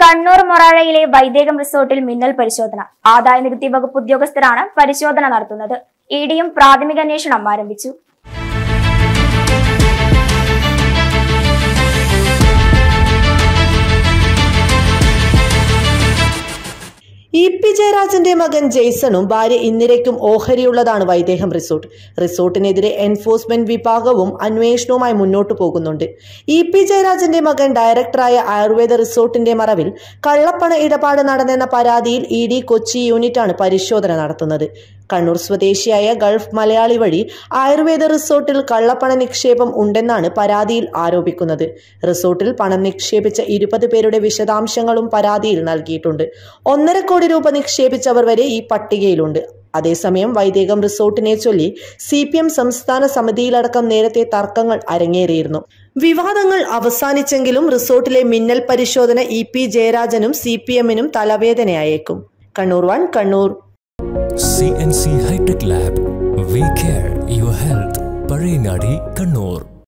കണ്ണൂർ മൊറാഴയിലെ വൈദേകം റിസോർട്ടിൽ മിന്നൽ പരിശോധന. ആദായനികുതി വകുപ്പ് ഉദ്യോഗസ്ഥരാണ് പരിശോധന നടത്തുന്നത്. ഇഡിയും പ്രാഥമിക അന്വേഷണം ആരംഭിച്ചു. ഇ.പി. ജയരാജന്റെ മകൻ ജെയ്സണും ഭാര്യ ഇന്ദിരയ്ക്കും ഓഹരിയുള്ളതാണ് വൈദേകം റിസോർട്ട്. റിസോർട്ടിനെതിരെ എൻഫോഴ്സ്മെന്റ് വിഭാഗവും അന്വേഷണവുമായി മുന്നോട്ടു പോകുന്നുണ്ട്. ഇ.പി. ജയരാജന്റെ മകൻ ഡയറക്ടറായ ആയുർവേദ റിസോർട്ടിന്റെ മറവിൽ കള്ളപ്പണ ഇടപാട് നടന്നെന്ന പരാതിയിൽ ഇ.ഡി. കൊച്ചി യൂണിറ്റാണ് പരിശോധന നടത്തുന്നത്. കണ്ണൂർ സ്വദേശിയായ ഗൾഫ് മലയാളി വഴി ആയുർവേദ റിസോർട്ടിൽ കള്ളപ്പണ നിക്ഷേപം ഉണ്ടെന്നാണ് പരാതിയിൽ ആരോപിക്കുന്നത്. റിസോർട്ടിൽ പണം നിക്ഷേപിച്ച 20 പേരുടെ വിശദാംശങ്ങളും പരാതിയിൽ നൽകിയിട്ടുണ്ട്. 1.5 കോടി രൂപ നിക്ഷേപിച്ചവർ വരെ ഈ പട്ടികയിലുണ്ട്. അതേസമയം വൈദേകം റിസോർട്ടിനെ ചൊല്ലി CPM സംസ്ഥാന സമിതിയിലടക്കം നേരത്തെ തർക്കങ്ങൾ അരങ്ങേറിയിരുന്നു. വിവാദങ്ങൾ അവസാനിച്ചെങ്കിലും റിസോർട്ടിലെ മിന്നൽ പരിശോധന ഇ.പി. ജയരാജനും CPM-നും തലവേദനയായേക്കും. Kannur 1 Kannur. CNC High Tech Lab. We care your health. Parengadi, Kannur.